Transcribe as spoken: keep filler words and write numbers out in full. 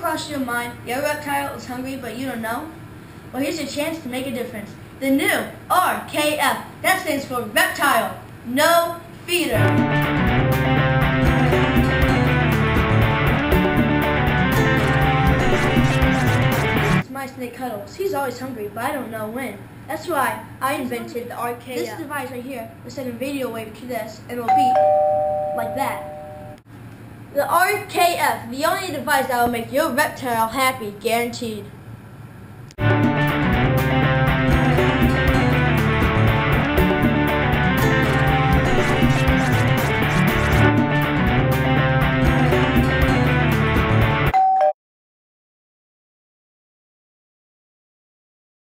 crossed your mind, your reptile is hungry but you don't know? Well, here's your chance to make a difference. The new R K F, that stands for Reptile, No Feeder. My snake Cuddles. He's always hungry, but I don't know when. That's why I invented the R K F. This device right here will send a video wave to this, and it'll beep like that. The R K F, the only device that will make your reptile happy, guaranteed.